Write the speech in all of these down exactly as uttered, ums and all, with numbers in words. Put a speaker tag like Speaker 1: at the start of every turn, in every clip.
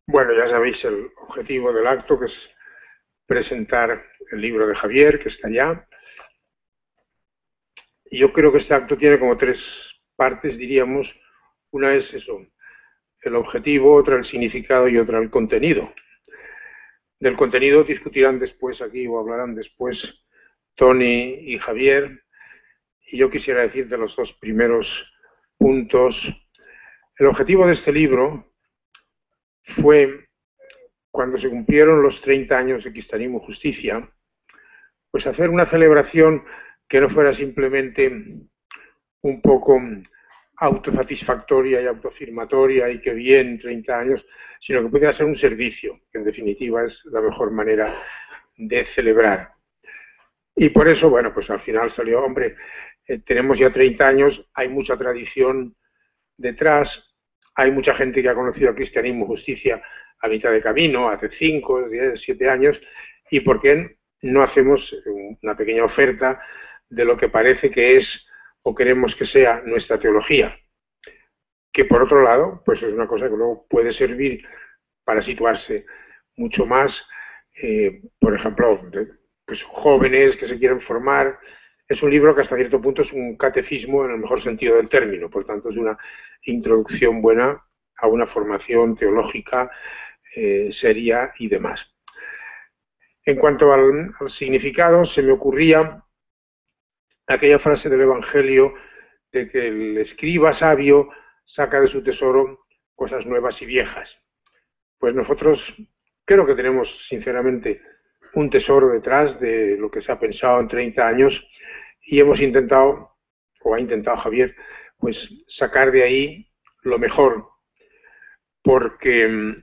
Speaker 1: Bueno, ya sabéis el objetivo del acto, que es presentar el libro de Javier, que está allá. Y yo creo que este acto tiene como tres partes, diríamos. Una es eso, el objetivo, otra el significado y otra el contenido. Del contenido discutirán después aquí o hablarán después Tony y Javier. Y yo quisiera decir de los dos primeros puntos. El objetivo de este libro fue, cuando se cumplieron los treinta años de Cristianismo y Justicia, pues hacer una celebración que no fuera simplemente un poco autosatisfactoria y autoafirmatoria y que bien, treinta años, sino que pudiera ser un servicio, que en definitiva es la mejor manera de celebrar. Y por eso, bueno, pues al final salió, hombre, eh, tenemos ya treinta años, hay mucha tradición detrás, hay mucha gente que ha conocido el cristianismo y justicia a mitad de camino, hace cinco, diez, siete años, y por qué no hacemos una pequeña oferta de lo que parece que es o queremos que sea nuestra teología, que por otro lado, pues es una cosa que luego puede servir para situarse mucho más, eh, por ejemplo, de, pues jóvenes que se quieren formar. Es un libro que hasta cierto punto es un catecismo en el mejor sentido del término, por tanto es una introducción buena a una formación teológica eh, seria y demás. En cuanto al, al significado, se me ocurría aquella frase del Evangelio de que el escriba sabio saca de su tesoro cosas nuevas y viejas. Pues nosotros creo que tenemos sinceramente un tesoro detrás de lo que se ha pensado en treinta años y hemos intentado, o ha intentado Javier, pues sacar de ahí lo mejor, porque en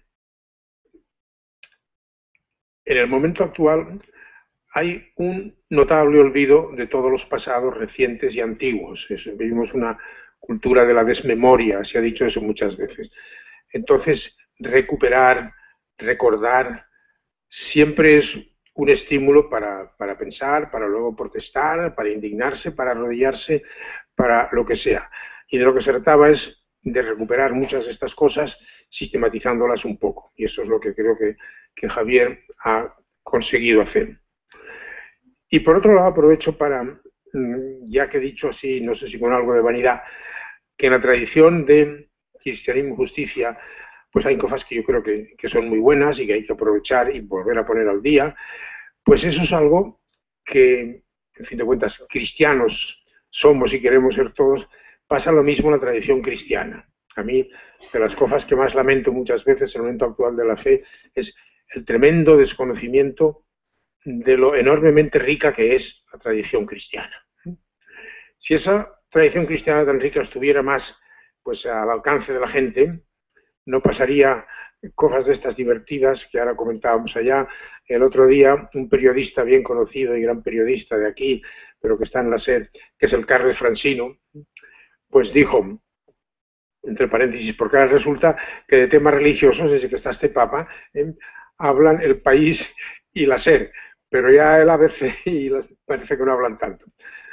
Speaker 1: el momento actual hay un notable olvido de todos los pasados recientes y antiguos. Eso, vivimos una cultura de la desmemoria, se ha dicho eso muchas veces. Entonces, recuperar, recordar, siempre es un estímulo para, para pensar, para luego protestar, para indignarse, para arrodillarse, para lo que sea. Y de lo que se trataba es de recuperar muchas de estas cosas, sistematizándolas un poco. Y eso es lo que creo que, que Javier ha conseguido hacer. Y por otro lado aprovecho para, ya que he dicho así, no sé si con algo de vanidad, que en la tradición de cristianismo y justicia, pues hay cosas que yo creo que, que son muy buenas y que hay que aprovechar y volver a poner al día. Pues eso es algo que, en fin de cuentas, cristianos somos y queremos ser todos. Pasa lo mismo en la tradición cristiana. A mí, de las cosas que más lamento muchas veces en el momento actual de la fe, es el tremendo desconocimiento de lo enormemente rica que es la tradición cristiana. Si esa tradición cristiana tan rica estuviera más pues al alcance de la gente, no pasaría cosas de estas divertidas que ahora comentábamos allá. El otro día, un periodista bien conocido y gran periodista de aquí, pero que está en la SER, que es el Carles Francino, pues dijo, entre paréntesis, porque ahora resulta que de temas religiosos, desde que está este Papa, eh, hablan El País y la SER, pero ya el A B C y las, parece que no hablan tanto.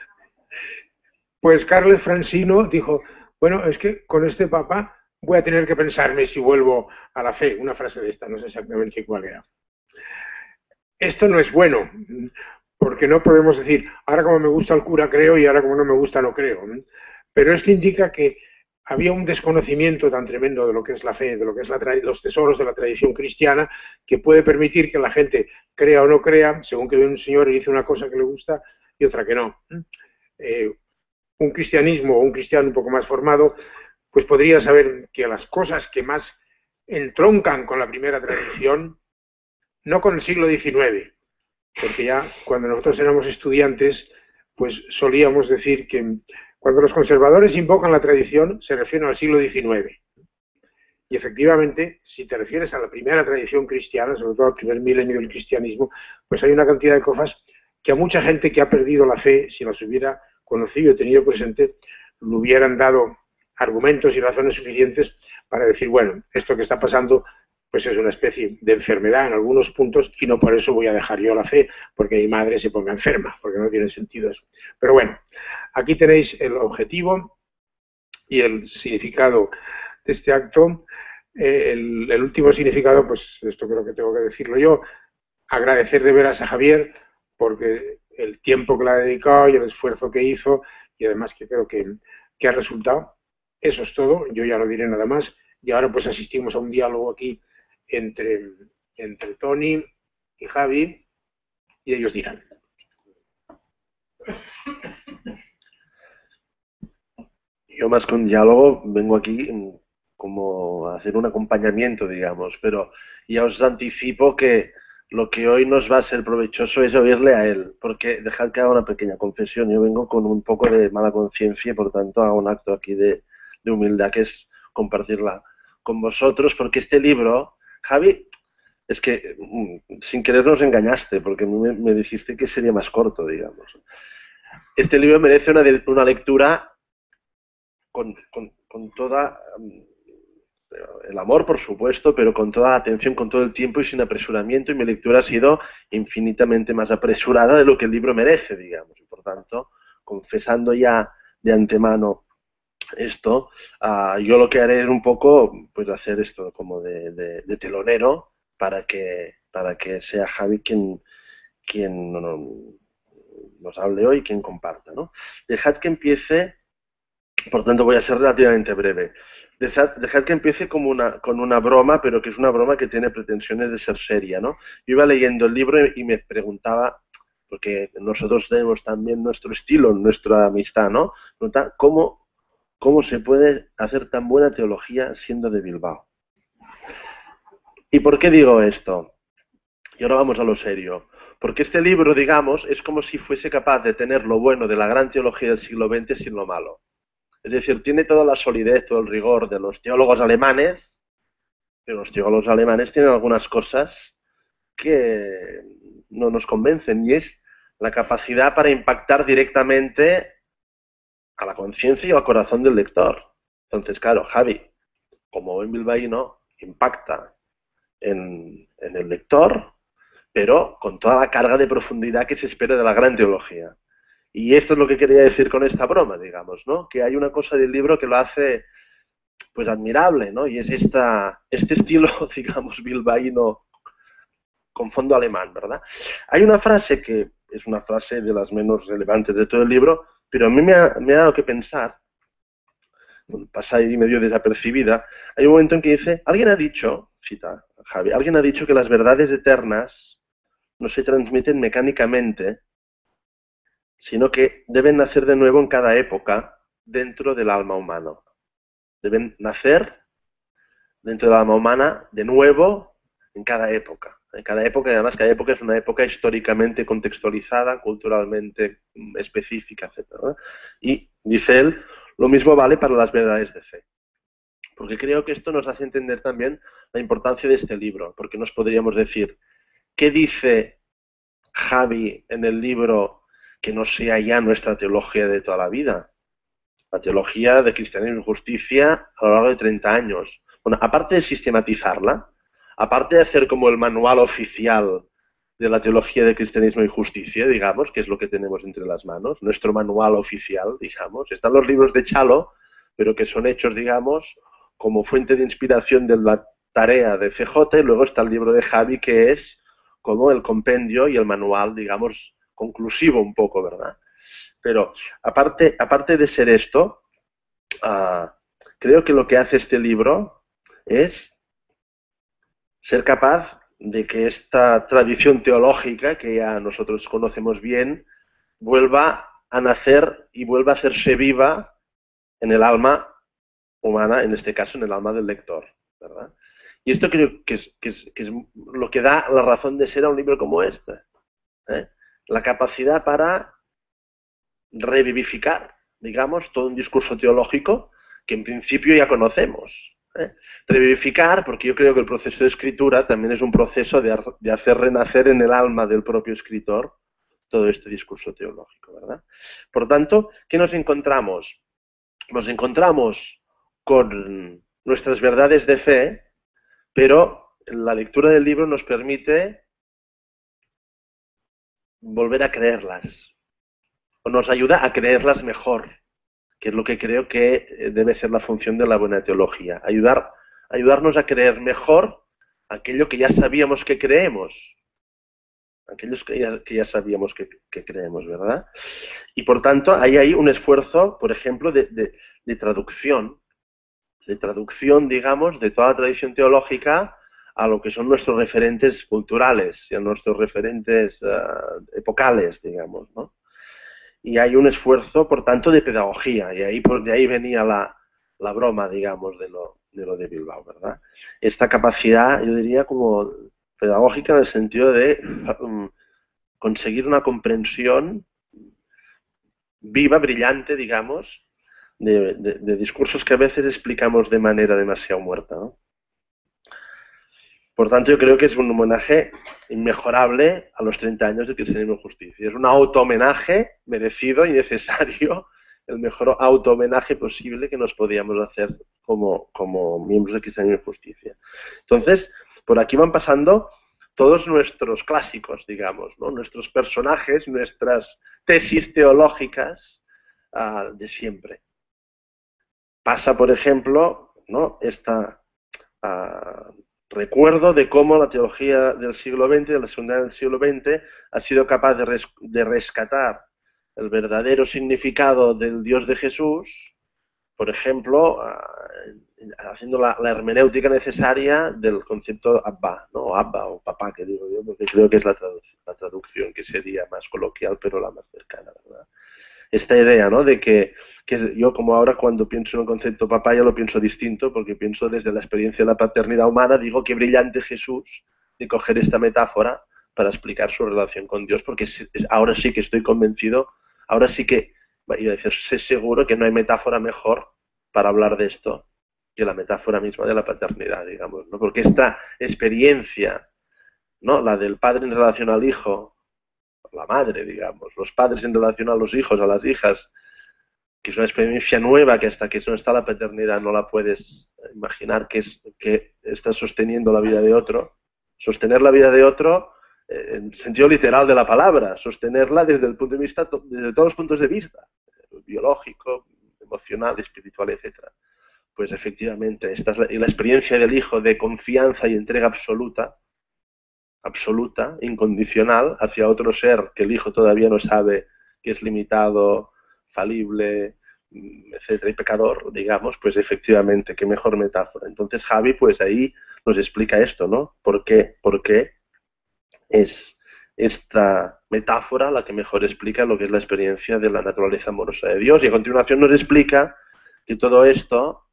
Speaker 1: Pues Carles Francino dijo, bueno, es que con este Papa voy a tener que pensarme si vuelvo a la fe. Una frase de esta, no sé exactamente cuál era. Esto no es bueno, porque no podemos decir, ahora como me gusta el cura creo y ahora como no me gusta no creo. Pero esto indica que había un desconocimiento tan tremendo de lo que es la fe, de lo que es la los tesoros de la tradición cristiana, que puede permitir que la gente crea o no crea, según que ve un señor y dice una cosa que le gusta y otra que no. Eh, un cristianismo o un cristiano un poco más formado, pues podría saber que las cosas que más entroncan con la primera tradición, no con el siglo diecinueve, porque ya cuando nosotros éramos estudiantes, pues solíamos decir que cuando los conservadores invocan la tradición, se refieren al siglo diecinueve. Y efectivamente, si te refieres a la primera tradición cristiana, sobre todo al primer milenio del cristianismo, pues hay una cantidad de cosas que a mucha gente que ha perdido la fe, si las hubiera conocido y tenido presente, le hubieran dado argumentos y razones suficientes para decir, bueno, esto que está pasando pues es una especie de enfermedad en algunos puntos y no por eso voy a dejar yo la fe, porque mi madre se ponga enferma, porque no tiene sentido eso. Pero bueno, aquí tenéis el objetivo y el significado de este acto. Eh, el, el último significado, pues esto creo que tengo que decirlo yo, agradecer de veras a Javier, porque el tiempo que le ha dedicado y el esfuerzo que hizo, y además que creo que, que ha resultado. Eso es todo, yo ya no diré nada más. Y ahora pues asistimos a un diálogo aquí entre, entre Tony y Javi, y ellos dirán.
Speaker 2: Yo más que un diálogo vengo aquí como a hacer un acompañamiento, digamos, pero ya os anticipo que lo que hoy nos va a ser provechoso es oírle a él, porque dejad que haga una pequeña confesión. Yo vengo con un poco de mala conciencia y por tanto hago un acto aquí de, de humildad, que es compartirla con vosotros, porque este libro, Javi, es que sin querer nos engañaste, porque me, me dijiste que sería más corto, digamos. Este libro merece una, una lectura con, con, con toda el amor, por supuesto, pero con toda la atención, con todo el tiempo y sin apresuramiento, y mi lectura ha sido infinitamente más apresurada de lo que el libro merece, digamos, y por tanto, confesando ya de antemano esto, uh, yo lo que haré es un poco, pues hacer esto como de, de, de telonero para que, para que sea Javi quien, quien no, no, nos hable hoy, quien comparta, ¿no? Dejad que empiece, por tanto voy a ser relativamente breve. Dejad, dejad que empiece como una, con una broma, pero que es una broma que tiene pretensiones de ser seria, ¿no? Yo iba leyendo el libro y me preguntaba, porque nosotros tenemos también nuestro estilo, nuestra amistad, ¿no? ¿Cómo, cómo se puede hacer tan buena teología siendo de Bilbao? ¿Y por qué digo esto? Y ahora vamos a lo serio. Porque este libro, digamos, es como si fuese capaz de tener lo bueno de la gran teología del siglo veinte sin lo malo. Es decir, tiene toda la solidez, todo el rigor de los teólogos alemanes, pero los teólogos alemanes tienen algunas cosas que no nos convencen, y es la capacidad para impactar directamente a la conciencia y al corazón del lector. Entonces, claro, Javi, como buen bilbaíno, impacta en, en el lector, pero con toda la carga de profundidad que se espera de la gran teología. Y esto es lo que quería decir con esta broma, digamos, ¿no? Que hay una cosa del libro que lo hace pues admirable, ¿no? Y es esta, este estilo, digamos, bilbaíno con fondo alemán, ¿verdad? Hay una frase que es una frase de las menos relevantes de todo el libro, pero a mí me ha, me ha dado que pensar, pasa ahí medio desapercibida. Hay un momento en que dice, alguien ha dicho, cita Javi, alguien ha dicho que las verdades eternas no se transmiten mecánicamente, sino que deben nacer de nuevo en cada época dentro del alma humana. Deben nacer dentro del alma humana de nuevo en cada época. En cada época, y además cada época es una época históricamente contextualizada, culturalmente específica, etcétera. Y, dice él, lo mismo vale para las verdades de fe. Porque creo que esto nos hace entender también la importancia de este libro, porque nos podríamos decir, ¿qué dice Javi en el libro que no sea ya nuestra teología de toda la vida? La teología de cristianismo y justicia a lo largo de treinta años. Bueno, aparte de sistematizarla, aparte de hacer como el manual oficial de la teología de cristianismo y justicia, digamos, que es lo que tenemos entre las manos, nuestro manual oficial, digamos, están los libros de Chalo, pero que son hechos, digamos, como fuente de inspiración de la tarea de C J, y luego está el libro de Javi, que es como el compendio y el manual, digamos, conclusivo un poco, ¿verdad? Pero aparte, aparte de ser esto, uh, creo que lo que hace este libro es ser capaz de que esta tradición teológica, que ya nosotros conocemos bien, vuelva a nacer y vuelva a hacerse viva en el alma humana, en este caso en el alma del lector, ¿verdad? Y esto creo que es, que es, que es lo que da la razón de ser a un libro como este, ¿eh? La capacidad para revivificar, digamos, todo un discurso teológico que en principio ya conocemos. ¿eh? Revivificar, porque yo creo que el proceso de escritura también es un proceso de, de hacer renacer en el alma del propio escritor todo este discurso teológico, ¿verdad? Por tanto, ¿qué nos encontramos? Nos encontramos con nuestras verdades de fe, pero la lectura del libro nos permite volver a creerlas, o nos ayuda a creerlas mejor, que es lo que creo que debe ser la función de la buena teología, ayudar ayudarnos a creer mejor aquello que ya sabíamos que creemos. Aquellos que ya, que ya sabíamos que, que creemos, ¿verdad? Y por tanto, hay ahí un esfuerzo, por ejemplo, de, de, de traducción, de traducción, digamos, de toda la tradición teológica a lo que son nuestros referentes culturales y a nuestros referentes uh, epocales, digamos, ¿no? Y hay un esfuerzo, por tanto, de pedagogía, y ahí, por, de ahí venía la, la broma, digamos, de lo, de lo de Bilbao, ¿verdad? Esta capacidad, yo diría, como pedagógica en el sentido de um, conseguir una comprensión viva, brillante, digamos, de, de, de discursos que a veces explicamos de manera demasiado muerta, ¿no? Por tanto, yo creo que es un homenaje inmejorable a los treinta años de Cristianismo y Justicia. Es un auto-homenaje merecido y necesario, el mejor auto-homenaje posible que nos podíamos hacer como, como miembros de Cristianismo y Justicia. Entonces, por aquí van pasando todos nuestros clásicos, digamos, ¿no? Nuestros personajes, nuestras tesis teológicas uh, de siempre. Pasa, por ejemplo, ¿no? esta... Uh, recuerdo de cómo la teología del siglo veinte, de la segunda del siglo veinte, ha sido capaz de, res, de rescatar el verdadero significado del Dios de Jesús, por ejemplo, haciendo la, la hermenéutica necesaria del concepto Abba, ¿no? O Abba o papá, que digo yo, porque creo que es la, tradu la traducción que sería más coloquial, pero la más cercana, ¿verdad? Esta idea, ¿no? De que, que yo como ahora cuando pienso en un concepto papá ya lo pienso distinto, porque pienso desde la experiencia de la paternidad humana, digo qué brillante Jesús de coger esta metáfora para explicar su relación con Dios, porque ahora sí que estoy convencido, ahora sí que, iba a decir, sé seguro que no hay metáfora mejor para hablar de esto que la metáfora misma de la paternidad, digamos, ¿no? Porque esta experiencia, ¿no? La del padre en relación al hijo, la madre, digamos, los padres en relación a los hijos, a las hijas, que es una experiencia nueva que hasta que no está la paternidad no la puedes imaginar que, es, que está sosteniendo la vida de otro. Sostener la vida de otro eh, en sentido literal de la palabra, sostenerla desde el punto de vista, desde todos los puntos de vista, biológico, emocional, espiritual, etcétera. Pues efectivamente, esta es la, la experiencia del hijo de confianza y entrega absoluta, absoluta, incondicional, hacia otro ser que el hijo todavía no sabe que es limitado, falible, etcétera, y pecador, digamos, pues efectivamente, qué mejor metáfora. Entonces Javi, pues ahí nos explica esto, ¿no? ¿Por qué? ¿Por qué es esta metáfora la que mejor explica lo que es la experiencia de la naturaleza amorosa de Dios? Y a continuación nos explica que todo esto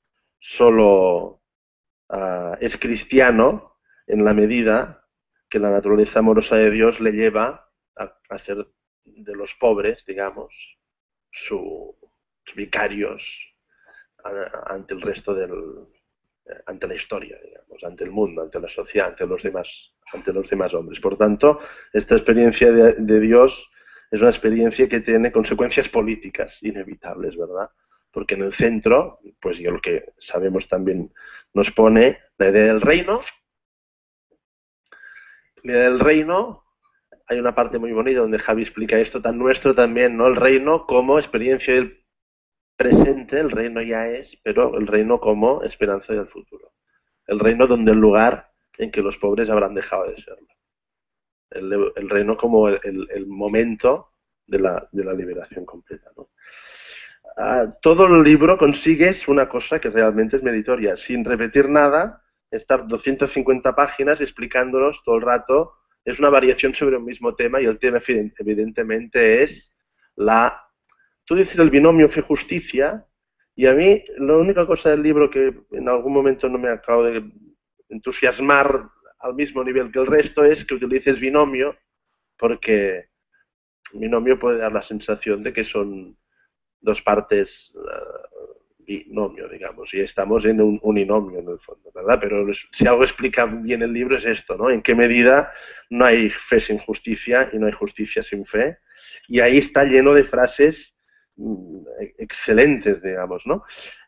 Speaker 2: solo uh, es cristiano en la medida que la naturaleza amorosa de Dios le lleva a, a ser de los pobres, digamos, sus vicarios a, ante el resto del, ante la historia, digamos, ante el mundo, ante la sociedad, ante los demás, ante los demás hombres. Por tanto, esta experiencia de, de Dios es una experiencia que tiene consecuencias políticas inevitables, ¿verdad? Porque en el centro, pues yo lo que sabemos también nos pone la idea del reino. La idea del reino, hay una parte muy bonita donde Javi explica esto tan nuestro también, ¿no? El reino como experiencia del presente, el reino ya es, pero el reino como esperanza del futuro. El reino donde el lugar en que los pobres habrán dejado de serlo. El, el reino como el, el, el momento de la, de la liberación completa, ¿no? Uh, todo el libro consigues una cosa que realmente es meritoria, sin repetir nada, estar doscientas cincuenta páginas explicándonos todo el rato, es una variación sobre un mismo tema y el tema evidentemente es la, tú dices el binomio fe-justicia, y a mí la única cosa del libro que en algún momento no me acabo de entusiasmar al mismo nivel que el resto es que utilices binomio, porque binomio puede dar la sensación de que son dos partes uh, binomio, digamos, y estamos en un uninomio en el fondo, ¿verdad? Pero si algo explica bien el libro es esto, ¿no? En qué medida no hay fe sin justicia y no hay justicia sin fe, y ahí está lleno de frases mm, excelentes, digamos, ¿no?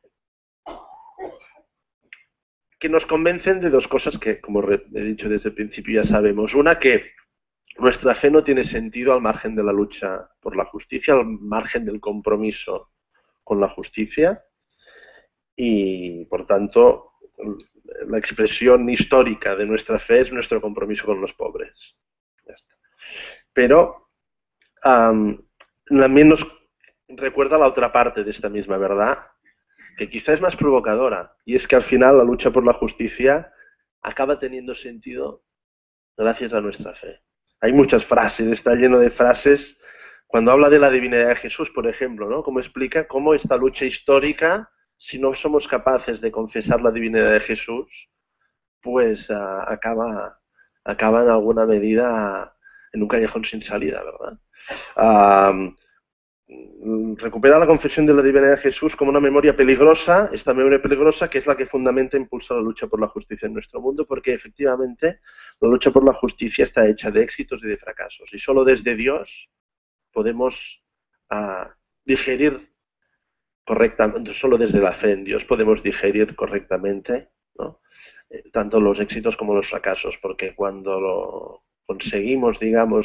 Speaker 2: Que nos convencen de dos cosas que, como he dicho desde el principio, ya sabemos. Una, que nuestra fe no tiene sentido al margen de la lucha por la justicia, al margen del compromiso con la justicia, y por tanto la expresión histórica de nuestra fe es nuestro compromiso con los pobres. Ya está. Pero um, también nos recuerda la otra parte de esta misma verdad, que quizá es más provocadora, y es que al final la lucha por la justicia acaba teniendo sentido gracias a nuestra fe. Hay muchas frases, está lleno de frases. Cuando habla de la divinidad de Jesús, por ejemplo, ¿no? Cómo explica cómo esta lucha histórica, si no somos capaces de confesar la divinidad de Jesús, pues uh, acaba, acaba en alguna medida en un callejón sin salida, ¿verdad? Uh, recupera la confesión de la divinidad de Jesús como una memoria peligrosa, esta memoria peligrosa que es la que fundamenta e impulsa la lucha por la justicia en nuestro mundo, porque efectivamente la lucha por la justicia está hecha de éxitos y de fracasos, y solo desde Dios podemos uh, digerir correctamente, solo desde la fe en Dios podemos digerir correctamente, ¿no? eh, tanto los éxitos como los fracasos, porque cuando lo conseguimos, digamos,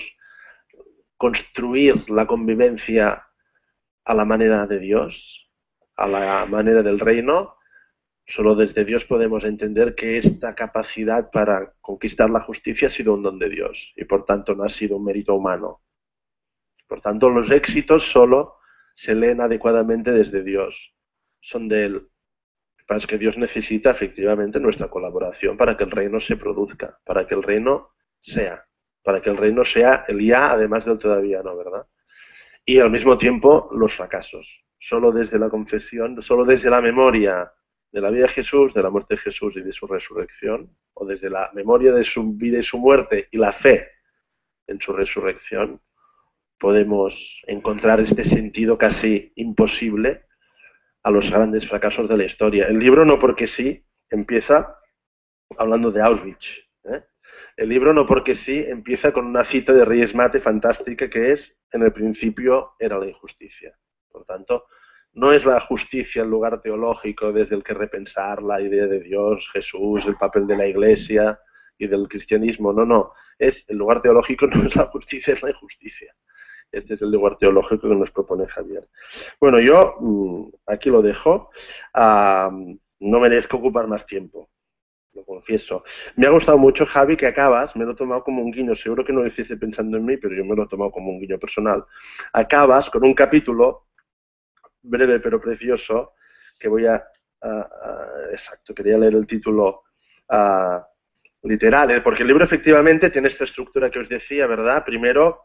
Speaker 2: construir la convivencia a la manera de Dios, a la manera del reino, solo desde Dios podemos entender que esta capacidad para conquistar la justicia ha sido un don de Dios y por tanto no ha sido un mérito humano. Por tanto, los éxitos solo se leen adecuadamente desde Dios, son de Él. Lo que pasa es que Dios necesita efectivamente nuestra colaboración para que el reino se produzca, para que el reino sea, para que el reino sea el ya, además del todavía no, ¿verdad? Y al mismo tiempo los fracasos. Solo desde la confesión, solo desde la memoria de la vida de Jesús, de la muerte de Jesús y de su resurrección, o desde la memoria de su vida y su muerte y la fe en su resurrección, podemos encontrar este sentido casi imposible a los grandes fracasos de la historia. El libro no porque sí empieza hablando de Auschwitz, ¿eh? El libro no porque sí empieza con una cita de Reyes Mate fantástica que es: en el principio era la injusticia. Por tanto, no es la justicia el lugar teológico desde el que repensar la idea de Dios, Jesús, el papel de la Iglesia y del cristianismo. No, no. Es, el lugar teológico no es la justicia, es la injusticia. Este es el lugar teológico que nos propone Javier. Bueno, yo aquí lo dejo. Uh, no merezco ocupar más tiempo. Lo confieso. Me ha gustado mucho, Javi, que acabas, me lo he tomado como un guiño, seguro que no lo hiciste pensando en mí, pero yo me lo he tomado como un guiño personal. Acabas con un capítulo breve pero precioso, que voy a... Uh, uh, exacto, quería leer el título uh, literal, ¿eh? Porque el libro efectivamente tiene esta estructura que os decía, ¿verdad? Primero,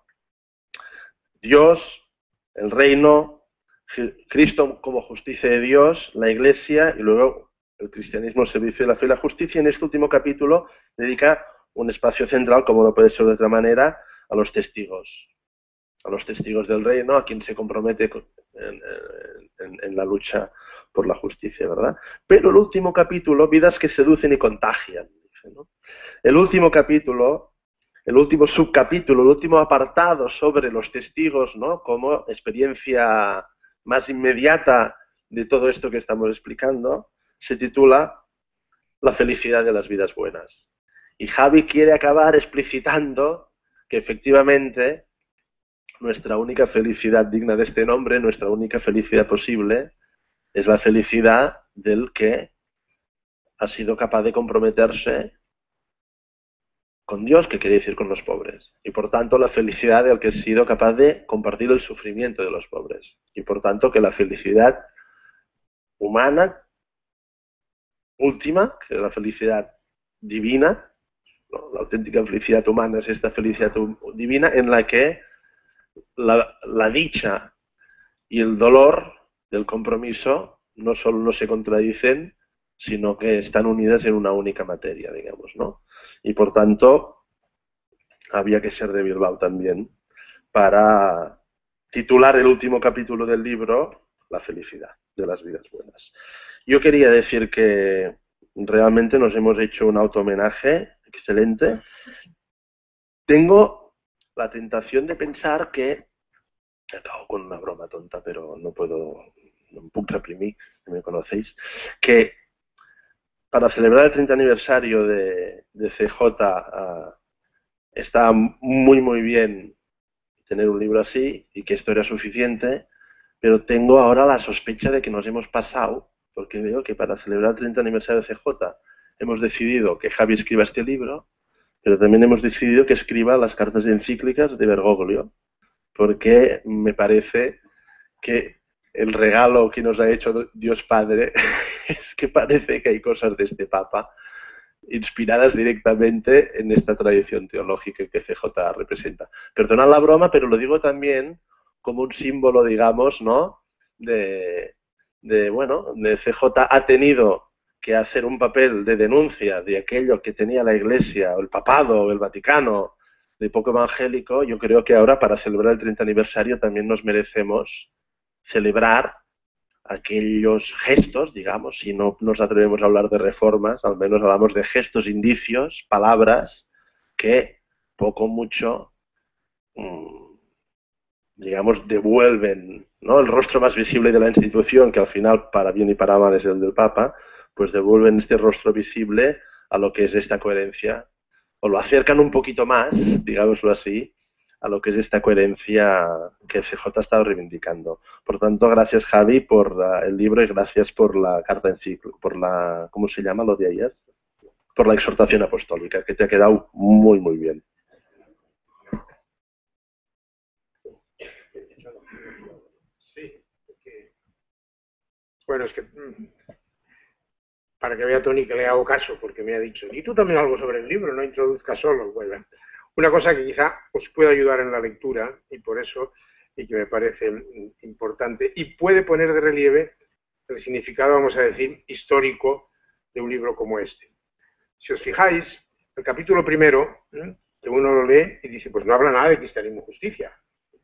Speaker 2: Dios, el reino, Cristo como justicia de Dios, la Iglesia, y luego el cristianismo, el servicio de la fe y la justicia. En este último capítulo dedica un espacio central, como no puede ser de otra manera, a los testigos. A los testigos del reino, a quien se compromete en, en, en la lucha por la justicia, ¿verdad? Pero el último capítulo, vidas que seducen y contagian, dice, ¿no? El último capítulo, el último subcapítulo, el último apartado sobre los testigos, ¿no? Como experiencia más inmediata de todo esto que estamos explicando, se titula La felicidad de las vidas buenas. Y Javi quiere acabar explicitando que efectivamente nuestra única felicidad digna de este nombre, nuestra única felicidad posible, es la felicidad del que ha sido capaz de comprometerse con Dios, que quiere decir con los pobres. Y por tanto la felicidad del que ha sido capaz de compartir el sufrimiento de los pobres. Y por tanto que la felicidad humana última, que es la felicidad divina, ¿no? La auténtica felicidad humana es esta felicidad divina en la que la, la dicha y el dolor del compromiso no solo no se contradicen, sino que están unidas en una única materia, digamos, ¿no? Y por tanto, había que ser de Bilbao también para titular el último capítulo del libro La felicidad de las vidas buenas. Yo quería decir que realmente nos hemos hecho un auto-homenaje excelente. Tengo la tentación de pensar que, acabo con una broma tonta, pero no puedo, no puedo reprimir, si me conocéis, que para celebrar el treinta aniversario de, de C J uh, está muy muy bien tener un libro así y que esto era suficiente, pero tengo ahora la sospecha de que nos hemos pasado, porque veo que para celebrar el treinta aniversario de C J hemos decidido que Javi escriba este libro, pero también hemos decidido que escriba las cartas encíclicas de Bergoglio, porque me parece que el regalo que nos ha hecho Dios Padre es que parece que hay cosas de este Papa inspiradas directamente en esta tradición teológica que C J representa. Perdonad la broma, pero lo digo también como un símbolo, digamos, ¿no? De, de, bueno, de C J ha tenido que hacer un papel de denuncia de aquello que tenía la Iglesia, o el Papado, o el Vaticano, de poco evangélico. Yo creo que ahora, para celebrar el treinta aniversario, también nos merecemos celebrar aquellos gestos, digamos, si no nos atrevemos a hablar de reformas, al menos hablamos de gestos, indicios, palabras, que poco o mucho, mmm, digamos, devuelven, ¿no?, el rostro más visible de la institución, que al final, para bien y para mal, es el del Papa, pues devuelven este rostro visible a lo que es esta coherencia, o lo acercan un poquito más, digámoslo así, a lo que es esta coherencia que C J ha estado reivindicando. Por tanto, gracias, Javi, por uh, el libro, y gracias por la carta encíclica, por la, ¿cómo se llama lo de ayer? Por la exhortación apostólica, que te ha quedado muy, muy bien.
Speaker 1: Sí, porque... bueno, es que para que vea Tony que le hago caso, porque me ha dicho, y tú también algo sobre el libro, no introduzcas solo. Bueno, una cosa que quizá os pueda ayudar en la lectura, y por eso, y que me parece importante, y puede poner de relieve el significado, vamos a decir, histórico de un libro como este. Si os fijáis, el capítulo primero, ¿eh?, que uno lo lee y dice, pues no habla nada de cristianismo y justicia.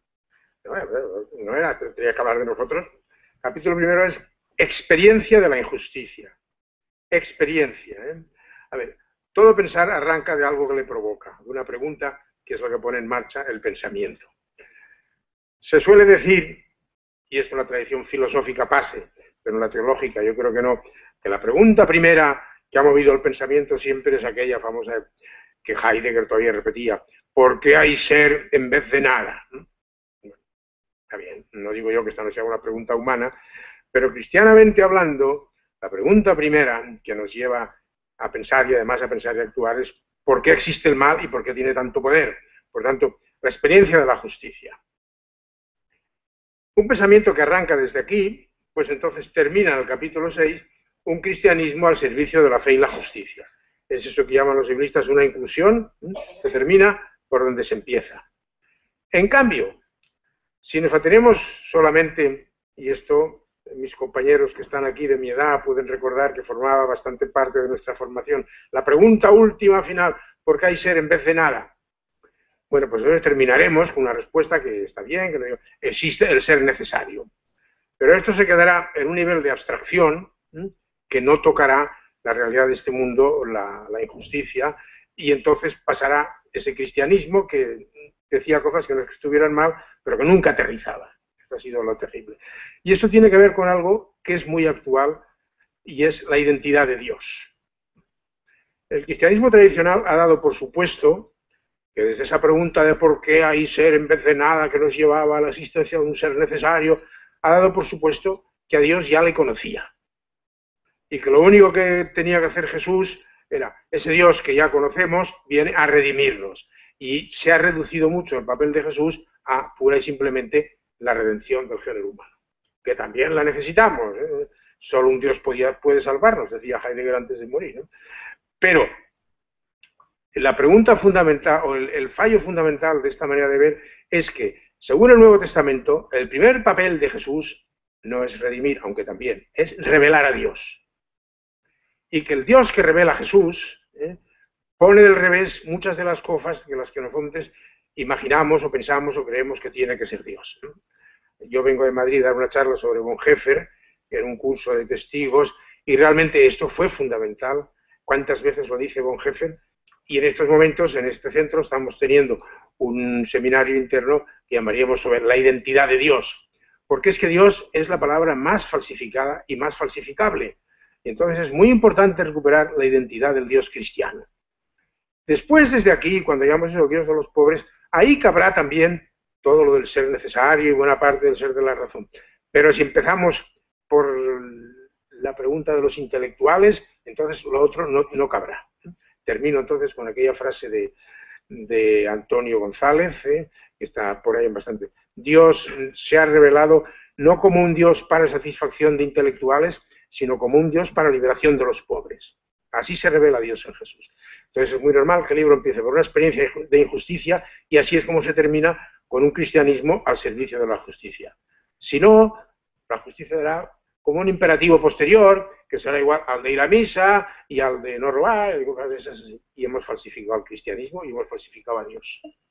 Speaker 1: No era, tendría que hablar de nosotros. El capítulo primero es experiencia de la injusticia. Experiencia. ¿eh? A ver, todo pensar arranca de algo que le provoca, de una pregunta que es lo que pone en marcha el pensamiento. Se suele decir, y esto en la tradición filosófica pase, pero en la teológica yo creo que no, que la pregunta primera que ha movido el pensamiento siempre es aquella famosa que Heidegger todavía repetía, ¿por qué hay ser en vez de nada? Está bien, no digo yo que esta no sea una pregunta humana, pero cristianamente hablando, la pregunta primera que nos lleva a pensar, y además a pensar y actuar, es ¿por qué existe el mal y por qué tiene tanto poder? Por tanto, la experiencia de la justicia. Un pensamiento que arranca desde aquí, pues entonces termina en el capítulo seis, un cristianismo al servicio de la fe y la justicia. Es eso que llaman los biblistas una inclusión, que termina por donde se empieza. En cambio, si nos atenemos solamente, y esto mis compañeros que están aquí de mi edad pueden recordar que formaba bastante parte de nuestra formación, la pregunta última final, ¿por qué hay ser en vez de nada? Bueno, pues entonces terminaremos con una respuesta que está bien, que no digo, existe el ser necesario. Pero esto se quedará en un nivel de abstracción, ¿eh?, que no tocará la realidad de este mundo, la, la injusticia, y entonces pasará ese cristianismo que decía cosas que no es que estuvieran mal, pero que nunca aterrizaba. Esto ha sido lo terrible. Y esto tiene que ver con algo que es muy actual, y es la identidad de Dios. El cristianismo tradicional ha dado por supuesto que desde esa pregunta de por qué hay ser en vez de nada que nos llevaba a la existencia de un ser necesario, ha dado por supuesto que a Dios ya le conocía. Y que lo único que tenía que hacer Jesús era, ese Dios que ya conocemos, viene a redimirnos. Y se ha reducido mucho el papel de Jesús a pura y simplemente la redención del género humano. Que también la necesitamos, ¿eh? Solo un Dios podía, puede salvarnos, decía Heidegger antes de morir, ¿no? Pero la pregunta fundamental, o el, el fallo fundamental de esta manera de ver, es que, según el Nuevo Testamento, el primer papel de Jesús no es redimir, aunque también, es revelar a Dios. Y que el Dios que revela a Jesús ¿eh? pone del revés muchas de las cosas de las que nosotros imaginamos o pensamos o creemos que tiene que ser Dios. ¿no? Yo vengo de Madrid a dar una charla sobre Bonhoeffer, en un curso de testigos, y realmente esto fue fundamental. ¿Cuántas veces lo dice Bonhoeffer? Y en estos momentos, en este centro, estamos teniendo un seminario interno que llamaríamos sobre la identidad de Dios. Porque es que Dios es la palabra más falsificada y más falsificable. Y entonces es muy importante recuperar la identidad del Dios cristiano. Después, desde aquí, cuando llamamos a los Dios de los pobres, ahí cabrá también todo lo del ser necesario y buena parte del ser de la razón. Pero si empezamos por la pregunta de los intelectuales, entonces lo otro no, no cabrá. Termino entonces con aquella frase de, de Antonio González, ¿eh? que está por ahí en bastante. Dios se ha revelado no como un Dios para satisfacción de intelectuales, sino como un Dios para liberación de los pobres. Así se revela Dios en Jesús. Entonces es muy normal que el libro empiece por una experiencia de injusticia y así es como se termina con un cristianismo al servicio de la justicia. Si no, la justicia será como un imperativo posterior, que será igual al de ir a misa y al de no robar, y cosas de esas, y hemos falsificado el cristianismo y hemos falsificado a Dios.